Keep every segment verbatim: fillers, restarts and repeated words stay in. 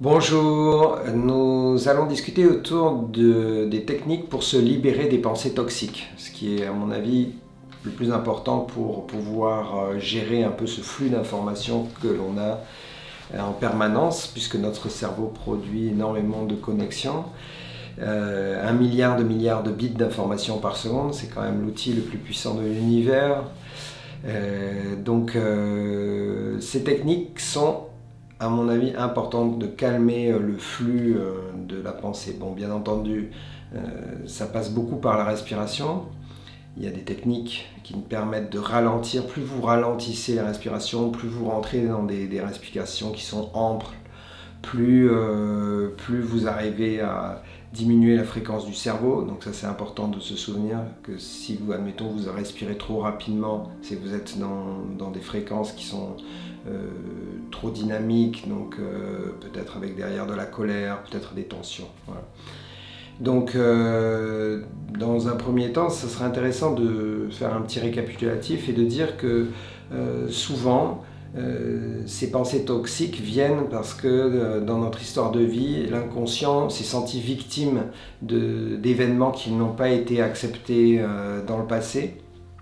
Bonjour, nous allons discuter autour de, des techniques pour se libérer des pensées toxiques, ce qui est à mon avis le plus important pour pouvoir gérer un peu ce flux d'informations que l'on a en permanence, puisque notre cerveau produit énormément de connexions. Euh, un milliard de milliards de bits d'informations par seconde, c'est quand même l'outil le plus puissant de l'univers. Euh, donc euh, ces techniques sont, à mon avis, importante de calmer le flux de la pensée. Bon, bien entendu, euh, ça passe beaucoup par la respiration. Il y a des techniques qui nous permettent de ralentir. Plus vous ralentissez la respiration, plus vous rentrez dans des, des respirations qui sont amples, plus, euh, plus vous arrivez à diminuer la fréquence du cerveau. Donc ça, c'est important de se souvenir que si vous, admettons, vous respirez trop rapidement, c'est que vous êtes dans, dans des fréquences qui sont euh, trop dynamiques, donc euh, peut-être avec derrière de la colère, peut-être des tensions. Voilà. Donc euh, dans un premier temps, ce serait intéressant de faire un petit récapitulatif et de dire que euh, souvent, Euh, ces pensées toxiques viennent parce que euh, dans notre histoire de vie, l'inconscient s'est senti victime d'événements qui n'ont pas été acceptés euh, dans le passé.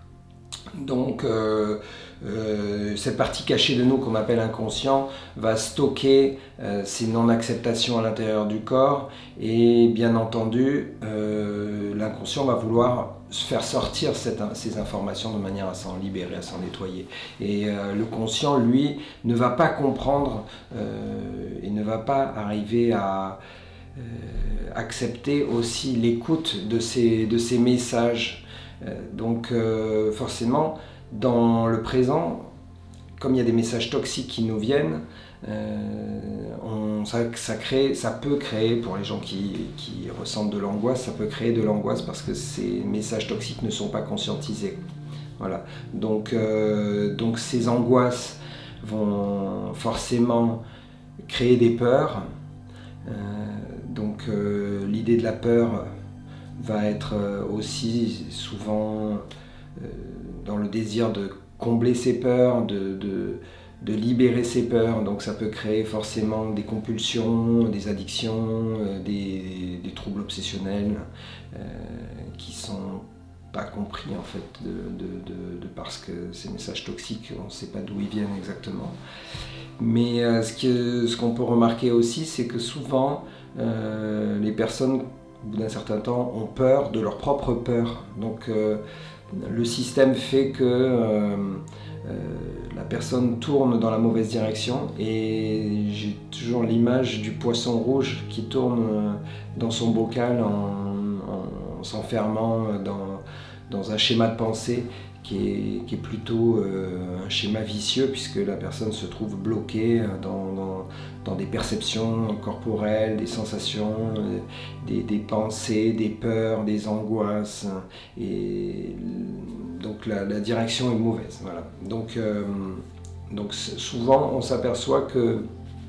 Donc euh, euh, cette partie cachée de nous qu'on appelle inconscient va stocker euh, ces non-acceptations à l'intérieur du corps, et bien entendu euh, l'inconscient va vouloir faire sortir cette, ces informations de manière à s'en libérer, à s'en nettoyer. Et euh, le conscient, lui, ne va pas comprendre euh, et ne va pas arriver à euh, accepter aussi l'écoute de ces, de ces messages. Euh, donc euh, forcément, dans le présent, comme il y a des messages toxiques qui nous viennent, euh, on, ça, ça, crée, ça peut créer, pour les gens qui, qui ressentent de l'angoisse, ça peut créer de l'angoisse parce que ces messages toxiques ne sont pas conscientisés. Voilà. Donc, euh, donc ces angoisses vont forcément créer des peurs. Euh, donc euh, l'idée de la peur va être aussi souvent euh, dans le désir de combler ses peurs, de, de, de libérer ses peurs. Donc ça peut créer forcément des compulsions, des addictions, euh, des, des troubles obsessionnels euh, qui sont pas compris en fait de, de, de, de parce que ces messages toxiques, on ne sait pas d'où ils viennent exactement. Mais euh, ce que, ce qu'on peut remarquer aussi, c'est que souvent euh, les personnes au bout d'un certain temps ont peur de leur propre peur. Donc euh, le système fait que euh, euh, la personne tourne dans la mauvaise direction, et j'ai toujours l'image du poisson rouge qui tourne dans son bocal en, en, en s'enfermant dans, dans un schéma de pensée qui est, qui est plutôt euh, un schéma vicieux, puisque la personne se trouve bloquée dans, dans, dans des perceptions corporelles, des sensations, des, des pensées, des peurs, des angoisses, et donc la, la direction est mauvaise. Voilà. Donc, euh, donc souvent on s'aperçoit que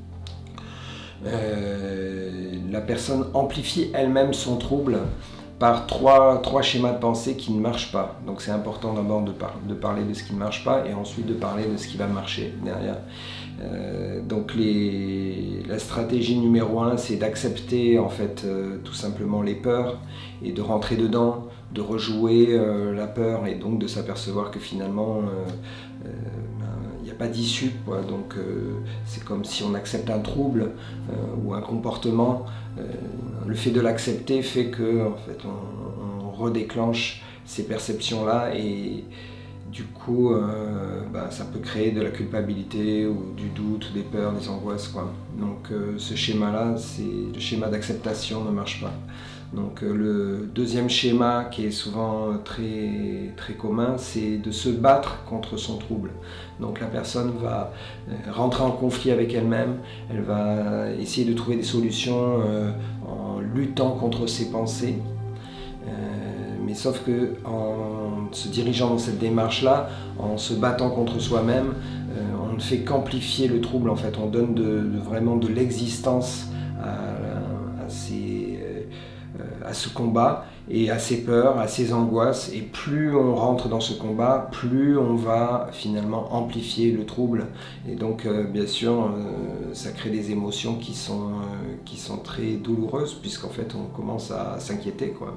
euh, la personne amplifie elle-même son trouble par trois, trois schémas de pensée qui ne marchent pas. Donc c'est important d'abord de, par, de parler de ce qui ne marche pas, et ensuite de parler de ce qui va marcher derrière. Euh, donc les, la stratégie numéro un, c'est d'accepter en fait euh, tout simplement les peurs et de rentrer dedans, de rejouer euh, la peur, et donc de s'apercevoir que finalement euh, euh, il n'y a pas d'issue. Donc euh, c'est comme si on accepte un trouble euh, ou un comportement. Euh, le fait de l'accepter fait que en fait, on, on redéclenche ces perceptions-là, et du coup euh, bah, ça peut créer de la culpabilité ou du doute, des peurs, des angoisses, quoi. Donc euh, ce schéma-là, c'est le schéma d'acceptation, ne marche pas. Donc euh, le deuxième schéma, qui est souvent très, très commun, c'est de se battre contre son trouble. Donc la personne va euh, rentrer en conflit avec elle-même, elle va essayer de trouver des solutions euh, en luttant contre ses pensées. Euh, mais sauf que en se dirigeant dans cette démarche-là, en se battant contre soi-même, euh, on ne fait qu'amplifier le trouble. En fait, on donne de, de, vraiment de l'existence à, à, ces, euh, à ce combat, et à ses peurs, à ses angoisses, et plus on rentre dans ce combat, plus on va finalement amplifier le trouble, et donc euh, bien sûr euh, ça crée des émotions qui sont, euh, qui sont très douloureuses, puisqu'en fait on commence à s'inquiéter, quoi.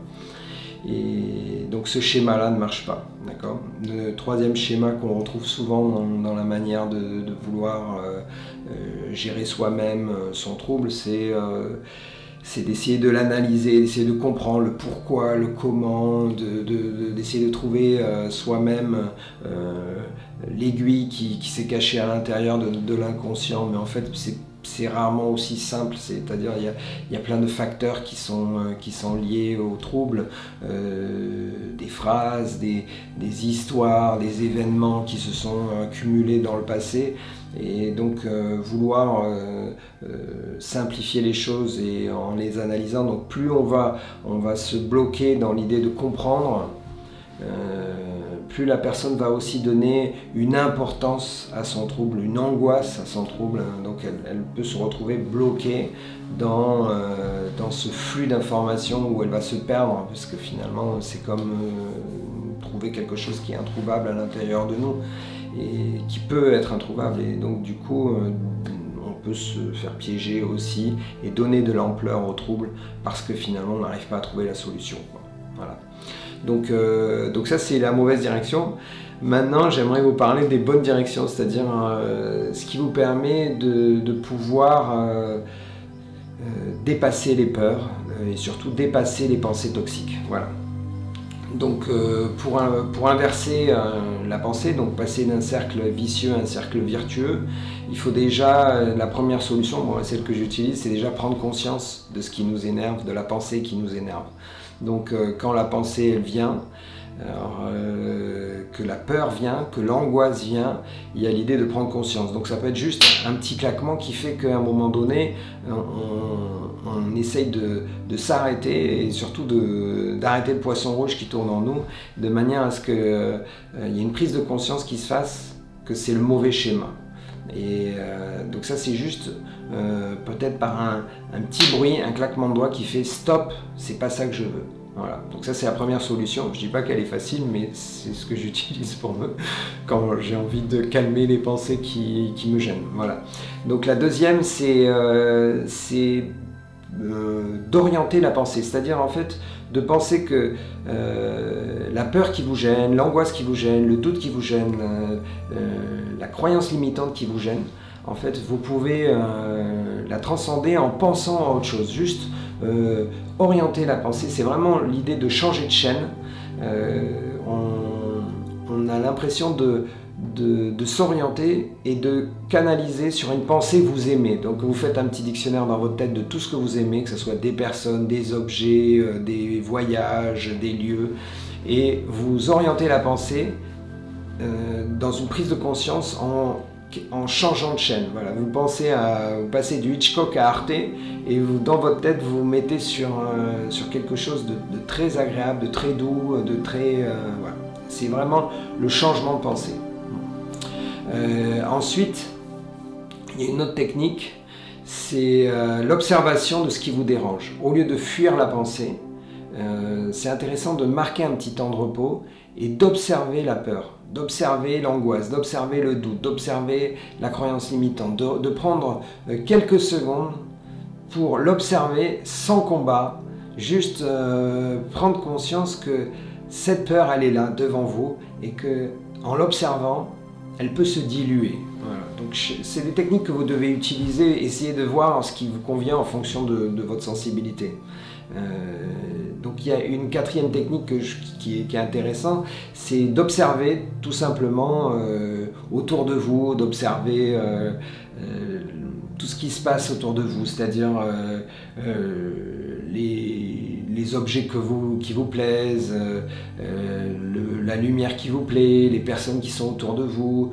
Et donc ce schéma-là ne marche pas, d'accord. Le troisième schéma qu'on retrouve souvent dans, dans la manière de, de vouloir euh, euh, gérer soi-même son trouble, c'est euh, c'est d'essayer de l'analyser, d'essayer de comprendre le pourquoi, le comment, d'essayer de, de, de, de trouver euh, soi-même euh, l'aiguille qui, qui s'est cachée à l'intérieur de, de l'inconscient, mais en fait c'est c'est rarement aussi simple, c'est-à-dire il y a, il y a plein de facteurs qui sont, euh, qui sont liés au trouble, euh, des phrases, des, des histoires, des événements qui se sont euh, cumulés dans le passé, et donc euh, vouloir euh, euh, simplifier les choses et en les analysant, donc plus on va, on va se bloquer dans l'idée de comprendre, euh, plus la personne va aussi donner une importance à son trouble, une angoisse à son trouble, donc elle, elle peut se retrouver bloquée dans, euh, dans ce flux d'informations où elle va se perdre, parce que finalement c'est comme euh, trouver quelque chose qui est introuvable à l'intérieur de nous, et qui peut être introuvable, et donc du coup euh, on peut se faire piéger aussi et donner de l'ampleur au trouble, parce que finalement on n'arrive pas à trouver la solution, quoi. Voilà. Donc, euh, donc ça c'est la mauvaise direction. Maintenant j'aimerais vous parler des bonnes directions, c'est-à-dire euh, ce qui vous permet de, de pouvoir euh, euh, dépasser les peurs euh, et surtout dépasser les pensées toxiques. Voilà. Donc euh, pour, un, pour inverser euh, la pensée, donc passer d'un cercle vicieux à un cercle vertueux, il faut déjà, euh, la première solution, bon, celle que j'utilise, c'est déjà prendre conscience de ce qui nous énerve, de la pensée qui nous énerve. Donc euh, quand la pensée elle vient, alors, euh, que la peur vient, que l'angoisse vient, il y a l'idée de prendre conscience. Donc ça peut être juste un petit claquement qui fait qu'à un moment donné, on, on essaye de, de s'arrêter et surtout d'arrêter le poisson rouge qui tourne en nous, de manière à ce qu'il euh, y ait une prise de conscience qui se fasse que c'est le mauvais schéma. Et euh, donc ça c'est juste euh, peut-être par un, un petit bruit, un claquement de doigts qui fait stop, c'est pas ça que je veux. Voilà. Donc ça c'est la première solution. Je dis pas qu'elle est facile, mais c'est ce que j'utilise pour me quand j'ai envie de calmer les pensées qui, qui me gênent. Voilà. Donc la deuxième c'est euh, c'est euh, d'orienter la pensée, c'est-à-dire en fait de penser que euh, la peur qui vous gêne, l'angoisse qui vous gêne, le doute qui vous gêne, euh, euh, la croyance limitante qui vous gêne, en fait, vous pouvez euh, la transcender en pensant à autre chose. Juste euh, orienter la pensée, c'est vraiment l'idée de changer de chaîne. Euh, on, on a l'impression de, de, de s'orienter et de canaliser sur une pensée que vous aimez. Donc vous faites un petit dictionnaire dans votre tête de tout ce que vous aimez, que ce soit des personnes, des objets, euh, des voyages, des lieux, et vous orientez la pensée euh, dans une prise de conscience en en changeant de chaîne. Voilà, vous pensez à vous passez du Hitchcock à Arte et vous, dans votre tête vous vous mettez sur, euh, sur quelque chose de, de très agréable, de très doux, de très... Euh, voilà. C'est vraiment le changement de pensée. Euh, ensuite, il y a une autre technique, c'est euh, l'observation de ce qui vous dérange. Au lieu de fuir la pensée, euh, c'est intéressant de marquer un petit temps de repos et d'observer la peur, d'observer l'angoisse, d'observer le doute, d'observer la croyance limitante, de, de prendre quelques secondes pour l'observer sans combat, juste euh, prendre conscience que cette peur, elle est là devant vous et que en l'observant, elle peut se diluer. Voilà. Donc c'est des techniques que vous devez utiliser, essayer de voir ce qui vous convient en fonction de, de votre sensibilité. Euh, donc il y a une quatrième technique que je, qui, est, qui est intéressante, c'est d'observer tout simplement euh, autour de vous, d'observer euh, euh, tout ce qui se passe autour de vous, c'est-à-dire euh, euh, les, les objets que vous, qui vous plaisent, euh, le, la lumière qui vous plaît, les personnes qui sont autour de vous,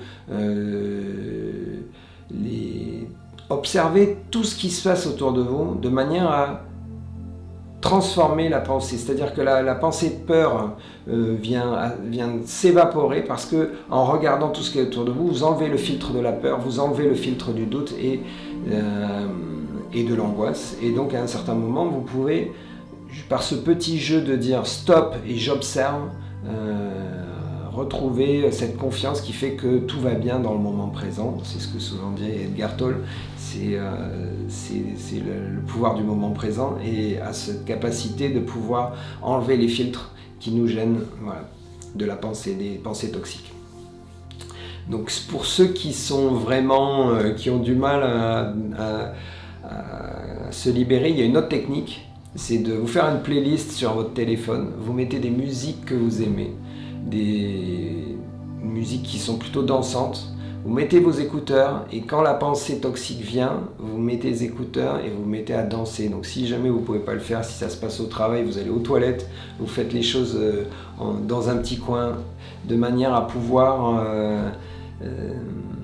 euh, les... observez tout ce qui se passe autour de vous de manière à transformer la pensée, c'est-à-dire que la, la pensée de peur euh, vient, vient s'évaporer parce que en regardant tout ce qui est autour de vous, vous enlevez le filtre de la peur, vous enlevez le filtre du doute et, euh, et de l'angoisse, et donc à un certain moment vous pouvez par ce petit jeu de dire stop et j'observe, euh, retrouver cette confiance qui fait que tout va bien dans le moment présent. C'est ce que souvent dit Edgar Tolle, c'est euh, le, le pouvoir du moment présent et à cette capacité de pouvoir enlever les filtres qui nous gênent, voilà, de la pensée, des pensées toxiques. Donc pour ceux qui sont vraiment, euh, qui ont du mal à, à, à se libérer, il y a une autre technique, c'est de vous faire une playlist sur votre téléphone, vous mettez des musiques que vous aimez, des musiques qui sont plutôt dansantes, vous mettez vos écouteurs et quand la pensée toxique vient, vous mettez les écouteurs et vous mettez à danser. Donc si jamais vous ne pouvez pas le faire, si ça se passe au travail, vous allez aux toilettes, vous faites les choses euh, en, dans un petit coin, de manière à pouvoir euh, euh,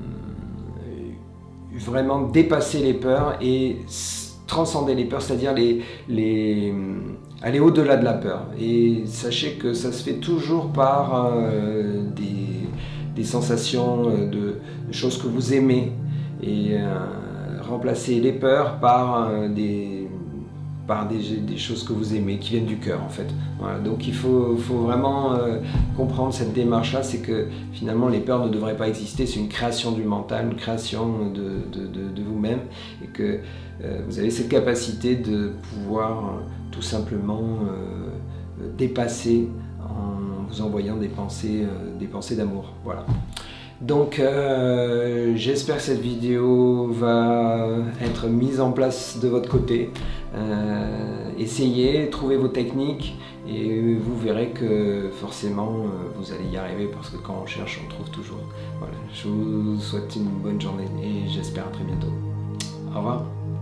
vraiment dépasser les peurs et transcender les peurs, c'est-à-dire les, les, aller au-delà de la peur. Et sachez que ça se fait toujours par euh, des, des sensations, de, de choses que vous aimez, et euh, remplacer les peurs par, euh, des, par des, des choses que vous aimez, qui viennent du cœur en fait. Voilà. Donc il faut, faut vraiment euh, comprendre cette démarche-là, c'est que finalement les peurs ne devraient pas exister, c'est une création du mental, une création de, de, de, de vous-même, et que euh, vous avez cette capacité de pouvoir euh, tout simplement euh, dépasser en vous envoyant des pensées, euh, des pensées d'amour. Voilà. Donc euh, j'espère que cette vidéo va être mise en place de votre côté. Euh, essayez, trouvez vos techniques et vous verrez que forcément euh, vous allez y arriver, parce que quand on cherche, on trouve toujours. Voilà. Je vous souhaite une bonne journée et j'espère à très bientôt. Au revoir.